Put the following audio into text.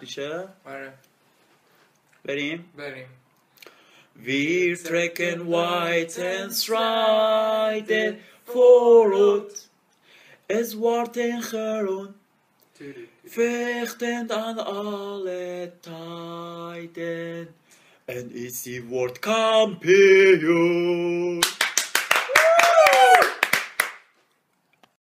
praktische. بریم. Wir trekken weit and strijden vooruit. Es worden geroen. Vechtend aan alle tijden. En is die wordt kampioen.